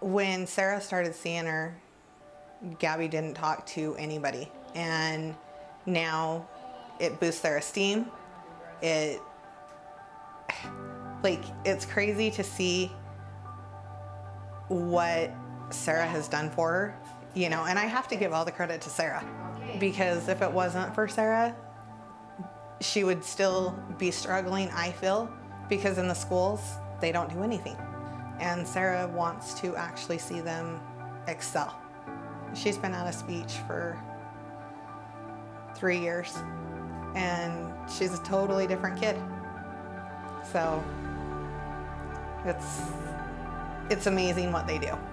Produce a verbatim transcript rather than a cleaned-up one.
When Sarah started seeing her, Gabby didn't talk to anybody. And now it boosts their esteem. It, like, it's crazy to see what Sarah has done for her, you know, and I have to give all the credit to Sarah, because if it wasn't for Sarah, she would still be struggling, I feel, because in the schools, they don't do anything. And Sarah wants to actually see them excel. She's been out of speech for three years, and she's a totally different kid. So it's, it's amazing what they do.